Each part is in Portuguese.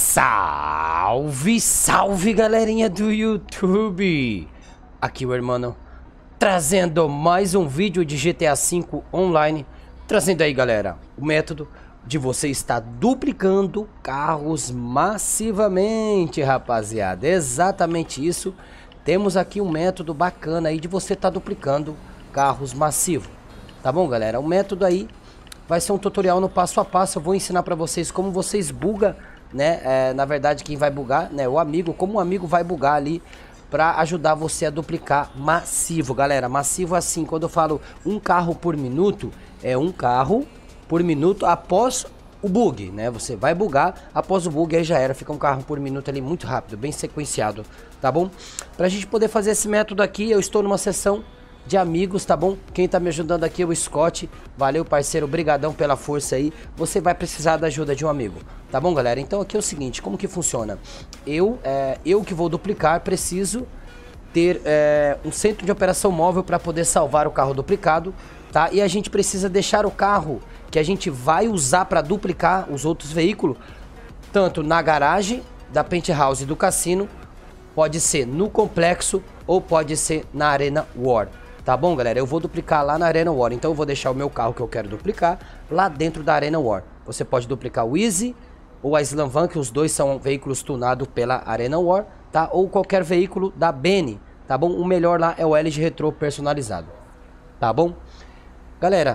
Salve, salve galerinha do YouTube! Aqui o Hermano, trazendo mais um vídeo de GTA V Online. Trazendo aí galera, o método de você estar duplicando carros massivamente, rapaziada. Exatamente isso. Temos aqui um método bacana aí de você estar duplicando carros massivos. Tá bom galera, o método aí vai ser um tutorial no passo a passo. Eu vou ensinar pra vocês como vocês bugam, né? Na verdade quem vai bugar, né? O amigo, como o amigo vai bugar ali pra ajudar você a duplicar massivo, galera. Massivo assim, quando eu falo um carro por minuto, é um carro por minuto após o bug, né? Você vai bugar, após o bug aí já era, fica um carro por minuto ali muito rápido, bem sequenciado, tá bom? Pra gente poder fazer esse método aqui, eu estou numa sessão de amigos, tá bom? Quem tá me ajudando aqui é o Scott. Valeu, parceiro, brigadão pela força aí. Você vai precisar da ajuda de um amigo, tá bom, galera? Então aqui é o seguinte, como que funciona? Eu que vou duplicar, preciso ter um centro de operação móvel para poder salvar o carro duplicado, tá? E a gente precisa deixar o carro que a gente vai usar para duplicar os outros veículos, tanto na garagem da Penthouse do cassino, pode ser no complexo ou pode ser na Arena War. Tá bom, galera? Eu vou duplicar lá na Arena War. Então eu vou deixar o meu carro que eu quero duplicar lá dentro da Arena War. Você pode duplicar o Easy ou a Slam Van, que os dois são veículos tunados pela Arena War, tá? Ou qualquer veículo da Benny, tá bom? O melhor lá é o LG Retro personalizado, tá bom? Galera,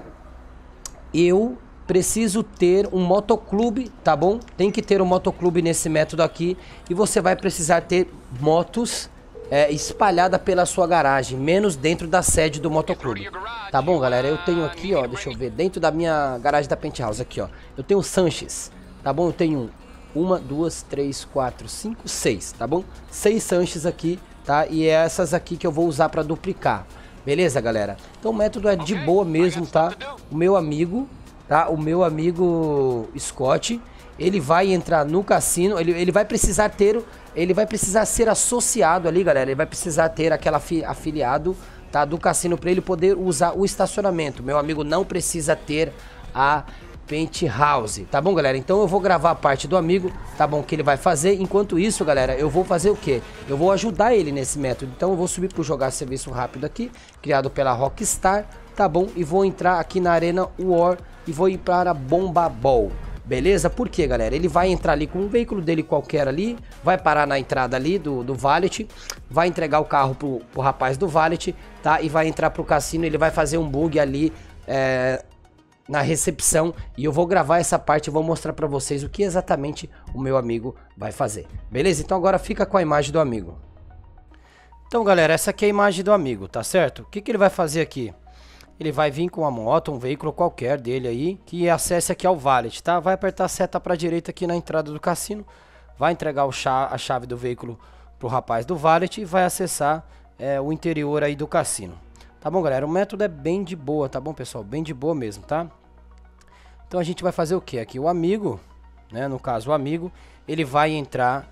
eu preciso ter um motoclube, tá bom? Tem que ter um motoclube nesse método aqui. E você vai precisar ter motos espalhada pela sua garagem, menos dentro da sede do motoclube, tá bom, galera? Eu tenho aqui, ó, deixa eu ver, dentro da minha garagem da Penthouse aqui, ó, eu tenho Sanches, tá bom? Eu tenho uma, duas, três, quatro, cinco, seis, tá bom? 6 Sanches aqui, tá? E é essas aqui que eu vou usar para duplicar, beleza, galera? Então o método é de boa mesmo, tá? O meu amigo, tá? O meu amigo Scott, ele vai entrar no cassino, ele vai precisar ter, ele vai precisar ser associado ali, galera. Ele vai precisar ter aquela afiliado, tá, do cassino para ele poder usar o estacionamento. Meu amigo não precisa ter a Penthouse, tá bom, galera? Então eu vou gravar a parte do amigo, tá bom, que ele vai fazer. Enquanto isso, galera, eu vou fazer o quê? Eu vou ajudar ele nesse método. Então eu vou subir pro jogar serviço rápido aqui, criado pela Rockstar, tá bom? E vou entrar aqui na Arena War e vou ir para a Bomba Ball. Beleza? Por quê, galera? Ele vai entrar ali com um veículo dele qualquer ali, vai parar na entrada ali do valet, vai entregar o carro pro rapaz do valet, tá? E vai entrar pro cassino, ele vai fazer um bug ali na recepção. E eu vou gravar essa parte e vou mostrar pra vocês o que exatamente o meu amigo vai fazer. Beleza? Então agora fica com a imagem do amigo. Então, galera, essa aqui é a imagem do amigo, tá certo? O que ele vai fazer aqui? Ele vai vir com uma moto, um veículo qualquer dele aí, que acesse aqui ao valet, tá? Vai apertar a seta para a direita aqui na entrada do cassino, vai entregar a chave do veículo pro rapaz do valet e vai acessar o interior aí do cassino. Tá bom, galera? O método é bem de boa, tá bom, pessoal? Bem de boa mesmo, tá? Então a gente vai fazer o que aqui? O amigo, né? No caso, o amigo, ele vai entrar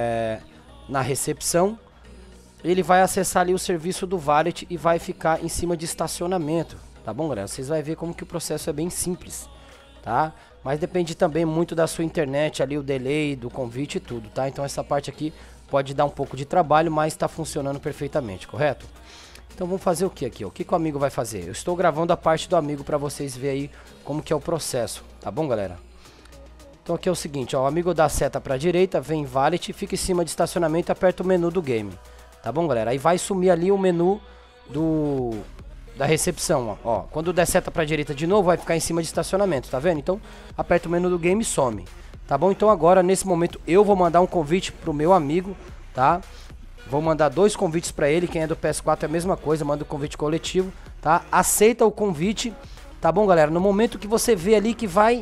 na recepção. Ele vai acessar ali o serviço do valet e vai ficar em cima de estacionamento, tá bom, galera? Vocês vão ver como que o processo é bem simples, tá? Mas depende também muito da sua internet ali, o delay do convite e tudo, tá? Então essa parte aqui pode dar um pouco de trabalho, mas tá funcionando perfeitamente, correto? Então vamos fazer o que aqui? O que o amigo vai fazer? Eu estou gravando a parte do amigo para vocês verem aí como que é o processo, tá bom, galera? Então aqui é o seguinte, ó, o amigo dá a seta para a direita, vem valet, fica em cima de estacionamento e aperta o menu do game. Tá bom, galera? Aí vai sumir ali o menu da recepção, ó. Quando der seta pra direita de novo, vai ficar em cima de estacionamento, tá vendo? Então, aperta o menu do game e some. Tá bom? Então agora, nesse momento, eu vou mandar um convite pro meu amigo, tá? Vou mandar 2 convites pra ele. Quem é do PS4 é a mesma coisa, manda o convite coletivo, tá? Aceita o convite, tá bom, galera? No momento que você vê ali que vai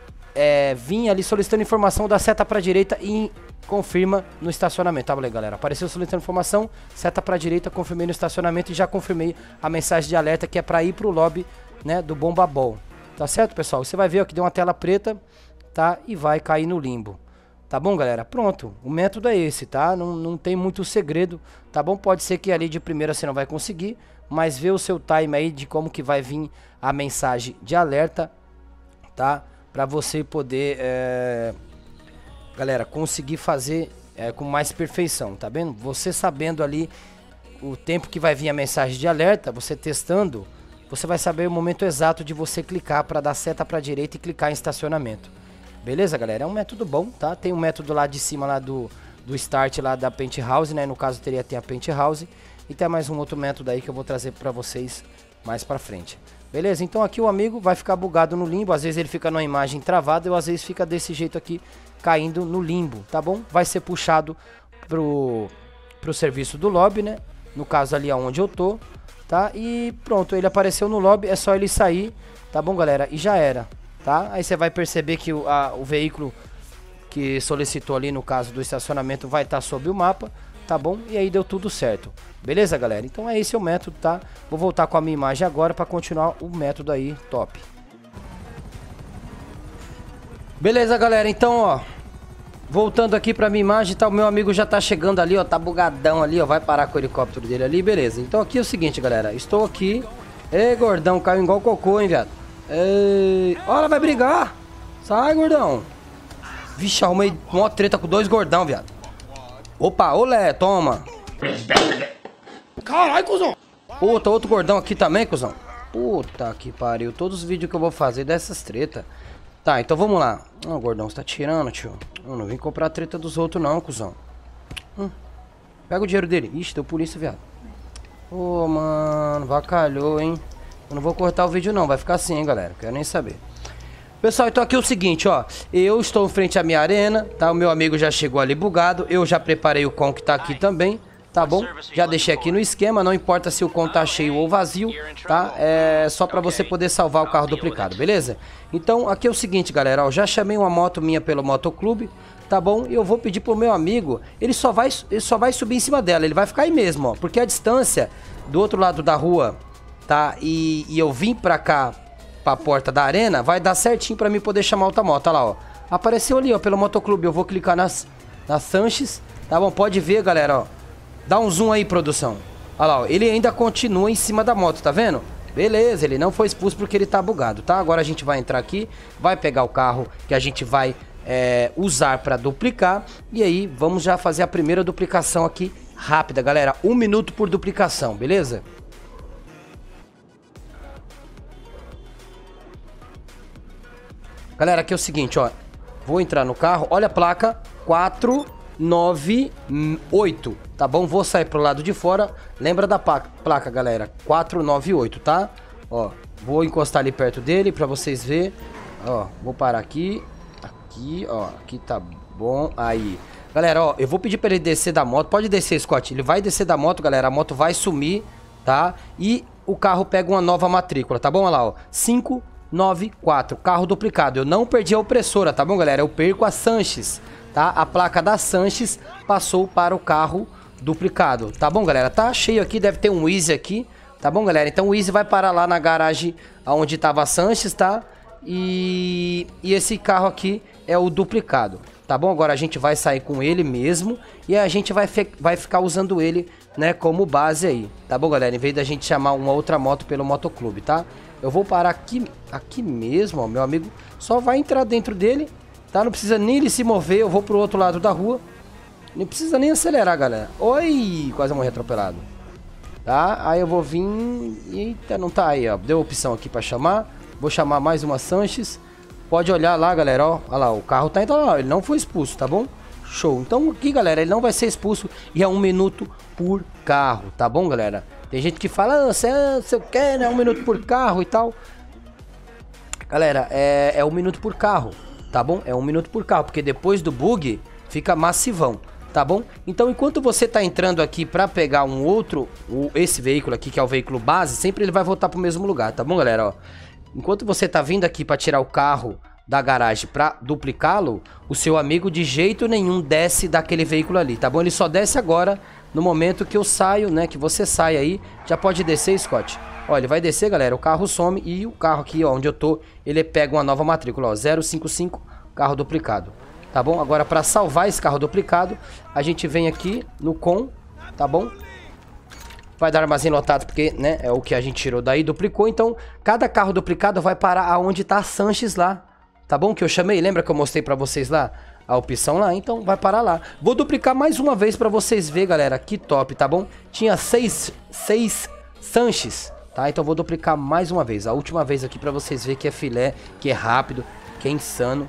vir ali solicitando informação, dá seta pra direita e confirma no estacionamento, tá bom, galera? Apareceu solicitando informação, seta pra direita, confirmei no estacionamento e já confirmei a mensagem de alerta que é pra ir pro lobby, né, do Bomba Ball. Tá certo, pessoal? Você vai ver ó, que deu uma tela preta, tá? E vai cair no limbo. Tá bom, galera? Pronto. O método é esse, tá? Não tem muito segredo, tá bom? Pode ser que ali de primeira você não vai conseguir, mas vê o seu time aí de como que vai vir a mensagem de alerta, tá? Pra você poder galera, conseguir fazer com mais perfeição, tá vendo? Você sabendo ali o tempo que vai vir a mensagem de alerta, você testando, você vai saber o momento exato de você clicar para dar seta para direita e clicar em estacionamento. Beleza, galera? É um método bom, tá? Tem um método lá de cima lá do start lá da Penthouse, né? No caso teria a Penthouse. E tem mais um outro método aí que eu vou trazer para vocês mais para frente. Beleza? Então aqui o amigo vai ficar bugado no limbo. Às vezes ele fica numa imagem travada ou às vezes fica desse jeito aqui, caindo no limbo, tá bom? Vai ser puxado pro serviço do lobby, né? No caso ali aonde eu tô, tá? E pronto, ele apareceu no lobby, é só ele sair, tá bom, galera? E já era, tá? Aí você vai perceber que o veículo que solicitou ali, no caso do estacionamento, vai estar sob o mapa, tá bom? E aí deu tudo certo. Beleza, galera? Então é esse o método, tá? Vou voltar com a minha imagem agora para continuar o método aí top. Beleza, galera? Então, ó, voltando aqui pra minha imagem, tá? O meu amigo já tá chegando ali, ó, tá bugadão ali, ó, vai parar com o helicóptero dele ali, beleza. Então aqui é o seguinte, galera, estou aqui. Ei, gordão, caiu igual cocô, hein, viado. Ei, olha, vai brigar. Sai, gordão. Vixe, arrumei uma treta com 2 gordão, viado. Opa, olé, toma. Caralho, cuzão. Puta, outro gordão aqui também, cuzão. Puta que pariu, todos os vídeos que eu vou fazer dessas tretas. Tá, então vamos lá. Ó, gordão, você tá tirando, tio. Eu não vim comprar a treta dos outros não, cuzão. Pega o dinheiro dele. Ixi, deu polícia, viado. Ô, mano, vacalhou, hein. Eu não vou cortar o vídeo não, vai ficar assim, hein, galera. Quero nem saber. Pessoal, então aqui é o seguinte, ó. Eu estou em frente à minha arena, tá? O meu amigo já chegou ali bugado. Eu já preparei o com que tá aqui também, tá bom? Já deixei aqui no esquema, não importa se o com tá cheio ou vazio, tá? É só pra você poder salvar o carro duplicado, beleza? Então, aqui é o seguinte, galera, ó. Já chamei uma moto minha pelo motoclube, tá bom? E eu vou pedir pro meu amigo, ele só vai subir em cima dela, ele vai ficar aí mesmo, ó. Porque a distância do outro lado da rua, tá? E eu vim pra cá, pra porta da arena, vai dar certinho pra mim poder chamar outra moto, olha lá, ó. Apareceu ali, ó, pelo motoclube, eu vou clicar nas Sanches, tá bom? Pode ver, galera, ó. Dá um zoom aí, produção. Olha lá, ó, ele ainda continua em cima da moto, tá vendo? Beleza, ele não foi expulso porque ele tá bugado, tá? Agora a gente vai entrar aqui, vai pegar o carro que a gente vai usar pra duplicar. E aí, vamos já fazer a primeira duplicação aqui, rápida, galera. 1 minuto por duplicação, beleza? Galera, aqui é o seguinte, ó. Vou entrar no carro, olha a placa 498, tá bom? Vou sair pro lado de fora. Lembra da placa, galera? 498, tá? Ó, vou encostar ali perto dele pra vocês verem. Ó, vou parar aqui. Aqui, ó. Aqui tá bom. Aí. Galera, ó, eu vou pedir pra ele descer da moto. Pode descer, Scott. Ele vai descer da moto, galera. A moto vai sumir, tá? E o carro pega uma nova matrícula, tá bom? Olha lá, ó. 594, carro duplicado. Eu não perdi a opressora, tá bom, galera? Eu perco a Sanches, tá? A placa da Sanches passou para o carro duplicado, tá bom, galera? Tá cheio aqui, deve ter um Easy aqui, tá bom, galera? Então o Easy vai parar lá na garagem onde tava a Sanches, tá? E esse carro aqui é o duplicado, tá bom? Agora a gente vai sair com ele mesmo e a gente vai ficar usando ele, né, como base aí, tá bom, galera? Em vez da gente chamar uma outra moto pelo motoclube, tá? Eu vou parar aqui mesmo, ó. Meu amigo só vai entrar dentro dele, tá? Não precisa nem ele se mover, eu vou pro outro lado da rua. Não precisa nem acelerar, galera. Oi, quase morri atropelado. Tá? Aí eu vou vir... Eita, não tá aí, ó. Deu opção aqui pra chamar. Vou chamar mais uma Sanches. Pode olhar lá, galera, ó. Olha lá, o carro tá indo lá, ele não foi expulso, tá bom? Show. Então aqui, galera, ele não vai ser expulso e é 1 minuto por carro, tá bom, galera? Tem gente que fala, você quer, né? 1 minuto por carro e tal. Galera, é 1 minuto por carro, tá bom? É 1 minuto por carro, porque depois do bug fica massivão, tá bom? Então, enquanto você tá entrando aqui pra pegar um outro, esse veículo aqui, que é o veículo base, sempre ele vai voltar pro mesmo lugar, tá bom, galera? Ó, enquanto você tá vindo aqui pra tirar o carro da garagem pra duplicá-lo, o seu amigo de jeito nenhum desce daquele veículo ali, tá bom? Ele só desce agora no momento que eu saio, né? Que você sai aí, já pode descer, Scott. Ó, ele vai descer, galera, o carro some e o carro aqui, ó, onde eu tô, ele pega uma nova matrícula, ó, 055, carro duplicado. Tá bom? Agora, para salvar esse carro duplicado, a gente vem aqui no com, tá bom? Vai dar armazém lotado porque, né, é o que a gente tirou daí, duplicou. Então, cada carro duplicado vai parar aonde tá a Sanches lá, tá bom? Que eu chamei, lembra que eu mostrei para vocês lá? a opção lá, então vai parar lá. Vou duplicar mais uma vez pra vocês verem, galera, que top, tá bom? Tinha 6 Sanches, tá? Então vou duplicar mais uma vez, a última vez aqui pra vocês verem que é filé, que é rápido, que é insano.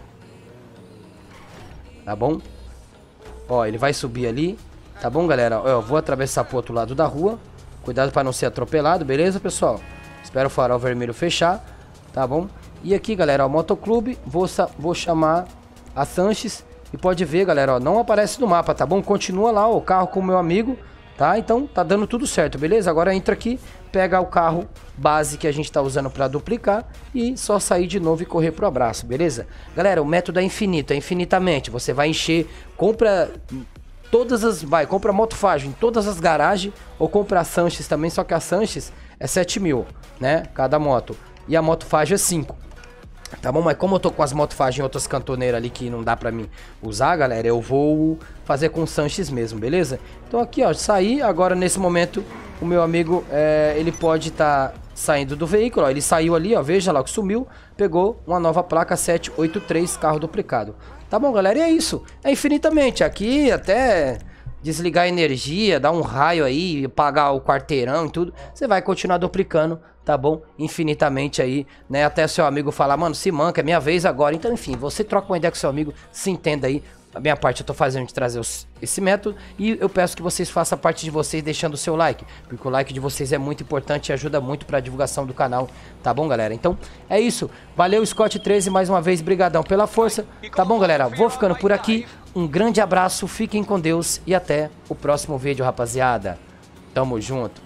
Tá bom? Ó, ele vai subir ali, tá bom, galera? Ó, eu vou atravessar pro outro lado da rua. Cuidado pra não ser atropelado, beleza, pessoal? Espero o farol vermelho fechar, tá bom? E aqui, galera, ó, motoclube, vou chamar a Sanches. E pode ver, galera, ó, não aparece no mapa, tá bom? Continua lá, ó, o carro com o meu amigo, tá? Então tá dando tudo certo, beleza? Agora entra aqui, pega o carro base que a gente tá usando pra duplicar e só sair de novo e correr pro abraço, beleza? Galera, o método é infinito, é infinitamente. Você vai encher, compra todas as... compra motofagem em todas as garagens ou compra a Sanches também, só que a Sanches é 7 mil, né? Cada moto. E a motofagem é 5. Tá bom? Mas como eu tô com as motofagens em outras cantoneiras ali que não dá pra mim usar, galera, eu vou fazer com Sanches mesmo, beleza? Então aqui, ó, saí. Agora nesse momento o meu amigo, ele pode estar saindo do veículo, ó. Ele saiu ali, ó, veja lá que sumiu. Pegou uma nova placa 783, carro duplicado. Tá bom, galera? E é isso. É infinitamente. Aqui até desligar a energia, dar um raio aí, pagar o quarteirão e tudo, você vai continuar duplicando, tá bom? Infinitamente aí, né? Até seu amigo falar, mano, se manca, é minha vez agora. Então, enfim, você troca uma ideia com seu amigo, se entenda aí. A minha parte eu tô fazendo de trazer esse método e eu peço que vocês façam a parte de vocês deixando o seu like, porque o like de vocês é muito importante e ajuda muito pra divulgação do canal, tá bom, galera? Então, é isso. Valeu, Scott 13, mais uma vez, brigadão pela força, tá bom, galera? Vou ficando por aqui. Um grande abraço, fiquem com Deus e até o próximo vídeo, rapaziada. Tamo junto.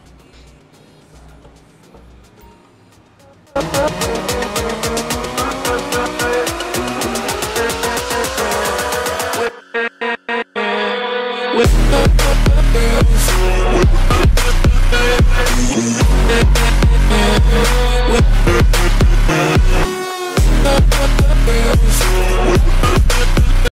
With